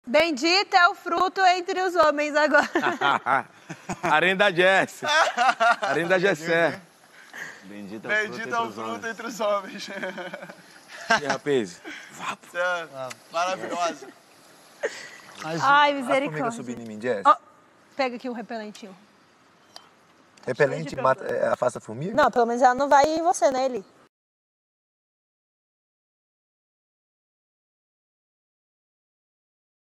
Bendito é o fruto entre os homens agora. Arenda Jess. Arenda Jessé. Bendito é o fruto entre os homens. E rapaz? Maravilhosa. Ai, As misericórdia. formigas subindo em mim, Jess. Ó, pega aqui um repelentinho. Repelente afasta a formiga? Não, pelo menos ela não vai em você, né, Eli?